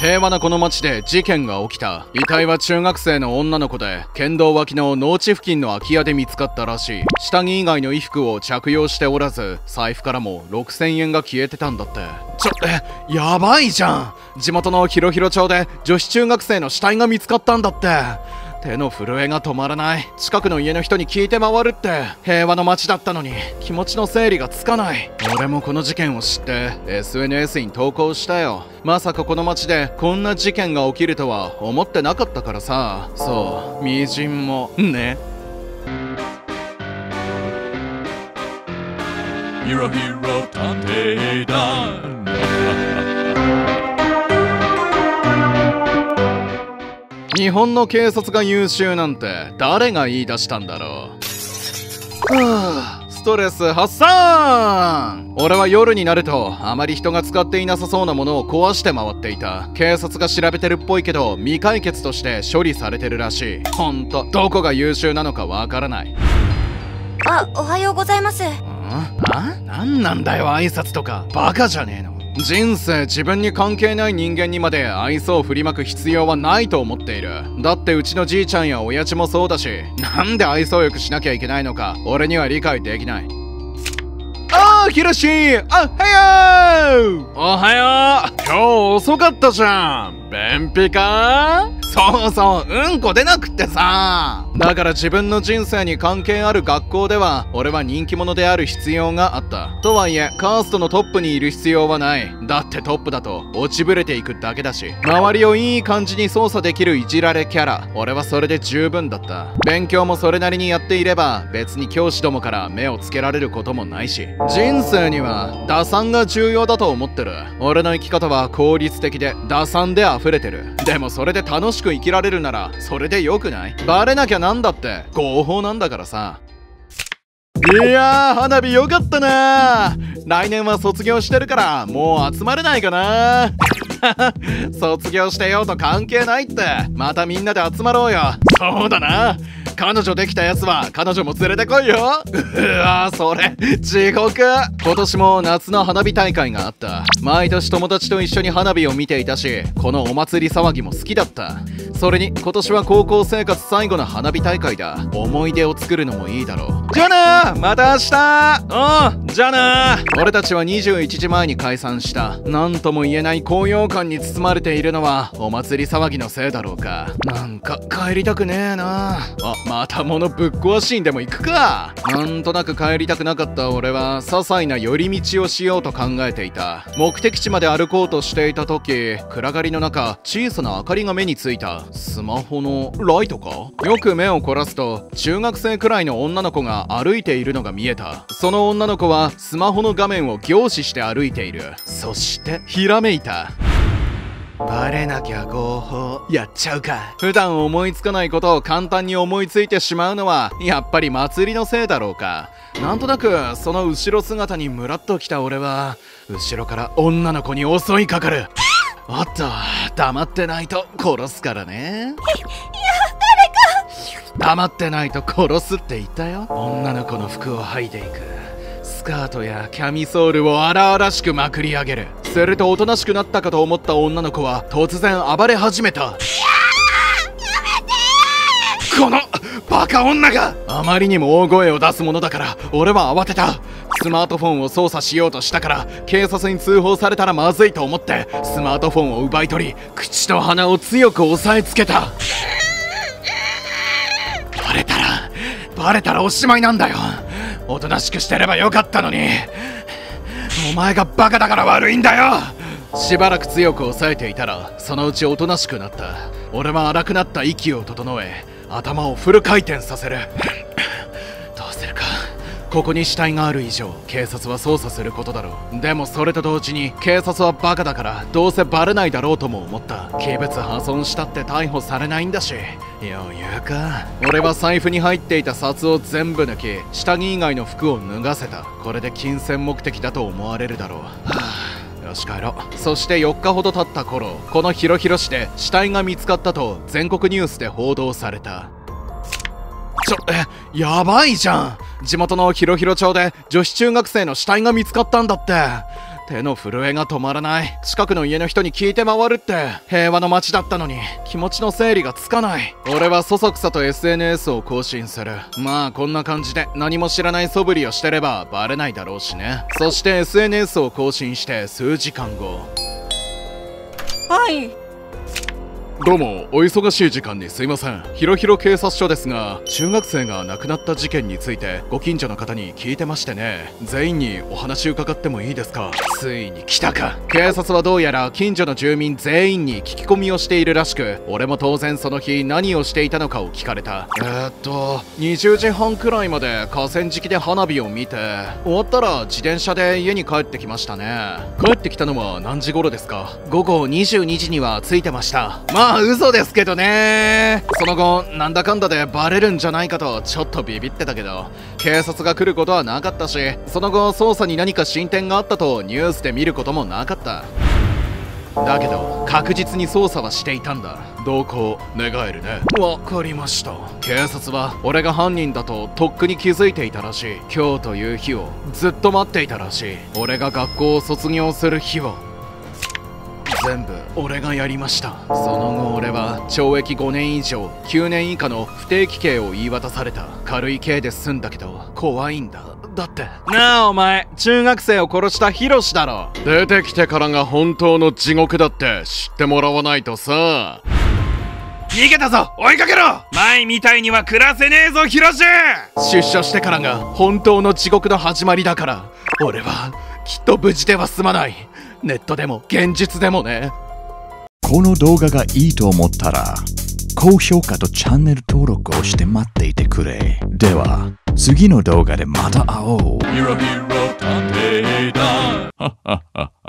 平和なこの町で事件が起きた。遺体は中学生の女の子で、県道脇の農地付近の空き家で見つかったらしい。下着以外の衣服を着用しておらず、財布からも6000円が消えてたんだって。やばいじゃん。地元の広々町で女子中学生の死体が見つかったんだって。手の震えが止まらない。近くの家の人に聞いて回るって。平和の街だったのに気持ちの整理がつかない。俺もこの事件を知って SNS に投稿したよ。まさかこの街でこんな事件が起きるとは思ってなかったからさ。そう、みじんもね。 ヒロヒロ探偵団日本の警察が優秀なんて誰が言い出したんだろう。ストレス発散。俺は夜になるとあまり人が使っていなさそうなものを壊して回っていた。警察が調べてるっぽいけど未解決として処理されてるらしい。ほんとどこが優秀なのかわからない。 おはようございます。 なんなんだよ挨拶とか。バカじゃねえの。人生自分に関係ない人間にまで愛想を振りまく必要はないと思っている。だってうちのじいちゃんや親父もそうだし、なんで愛想よくしなきゃいけないのか俺には理解できない。ヒロシ、おはよう。おはよう。今日遅かったじゃん。便秘か？そうそう、うんこ出なくってさ。だから自分の人生に関係ある学校では俺は人気者である必要があった。とはいえカーストのトップにいる必要はない。だってトップだと落ちぶれていくだけだし、周りをいい感じに操作できるいじられキャラ。俺はそれで十分だった。勉強もそれなりにやっていれば別に教師どもから目をつけられることもないし、人生には打算が重要だと思ってる。俺の生き方は効率的で打算で溢れてる。でもそれで楽しく生きられるならそれでよくない？バレなきゃなんだって合法なんだからさ。いやー花火よかったな。来年は卒業してるからもう集まれないかな。卒業してようと関係ないって。またみんなで集まろうよ。そうだな。彼女できたやつは彼女も連れてこいよ。うわそれ地獄。今年も夏の花火大会があった。毎年友達と一緒に花火を見ていたし、このお祭り騒ぎも好きだった。それに今年は高校生活最後の花火大会だ。思い出を作るのもいいだろう。じゃあな、また明日。じゃあな。俺たちは21時前に解散した。なんとも言えない高揚感に包まれているのはお祭り騒ぎのせいだろうか。なんか帰りたくねえな。また物ぶっ壊しにでも行くか。なんとなく帰りたくなかった俺は些細な寄り道をしようと考えていた。目的地まで歩こうとしていた時、暗がりの中小さな明かりが目についた。スマホのライトか？よく目を凝らすと中学生くらいの女の子が歩いているのが見えた。その女の子はスマホの画面を凝視して歩いている。そしてひらめいた。バレなきゃ合法やっちゃうか。普段思いつかないことを簡単に思いついてしまうのはやっぱり祭りのせいだろうか。なんとなくその後ろ姿にムラっときた俺は後ろから女の子に襲いかかる。おっと黙ってないと殺すからね。黙ってないと殺すって言ったよ。女の子の服を剥いでいく。スカートやキャミソールを荒々しくまくり上げる。するとおとなしくなったかと思った女の子は突然暴れ始めた。このバカ女が！あまりにも大声を出すものだから俺は慌てた。スマートフォンを操作しようとしたから警察に通報されたらまずいと思ってスマートフォンを奪い取り口と鼻を強く押さえつけた。バレたらおしまいなんだよ。おとなしくしてればよかったのに。お前がバカだから悪いんだよ。しばらく強く押さえていたらそのうちおとなしくなった。俺は荒くなった息を整え頭をフル回転させる。どうするか。ここに死体がある以上警察は捜査することだろう。でもそれと同時に警察はバカだからどうせバレないだろうとも思った。器物破損したって逮捕されないんだし余裕か。俺は財布に入っていた札を全部抜き下着以外の服を脱がせた。これで金銭目的だと思われるだろう。よし帰ろう。そして4日ほど経った頃、この広々市で死体が見つかったと全国ニュースで報道された。やばいじゃん。地元の広々町で女子中学生の死体が見つかったんだって。 手の震えが止まらない。近くの家の人に聞いて回るって。平和の街だったのに気持ちの整理がつかない。俺はそそくさと SNS を更新する。まあこんな感じで何も知らない素振りをしてればバレないだろうしね。そして SNS を更新して数時間後。 はい。 どうもお忙しい時間にすいません。ひろひろ警察署ですが、中学生が亡くなった事件についてご近所の方に聞いてましてね。全員にお話伺ってもいいですか？ついに来たか。警察はどうやら近所の住民全員に聞き込みをしているらしく、俺も当然その日何をしていたのかを聞かれた。20時半くらいまで河川敷で花火を見て、終わったら自転車で家に帰ってきましたね。帰ってきたのは何時頃ですか？午後22時には着いてました。まあ嘘ですけどね。その後なんだかんだでバレるんじゃないかとちょっとビビってたけど、警察が来ることはなかったし、その後捜査に何か進展があったとニュースで見ることもなかった。だけど確実に捜査はしていたんだ。同行願えるね。わかりました。警察は俺が犯人だととっくに気づいていたらしい。今日という日をずっと待っていたらしい。俺が学校を卒業する日を全部俺がやりました。その後俺は懲役5年以上9年以下の不定期刑を言い渡された。軽い刑で済んだけど怖いんだ。だってなあ、お前中学生を殺したヒロシだろ。出てきてからが本当の地獄だって知ってもらわないとさ。逃げたぞ、追いかけろ。前みたいには暮らせねえぞヒロシ。出所してからが本当の地獄の始まりだから、俺はきっと無事では済まない。ネットでも現実でもね。 この動画がいいと思ったら高評価とチャンネル登録をして待っていてくれ。では次の動画でまた会おう。 ヒロヒロ探偵団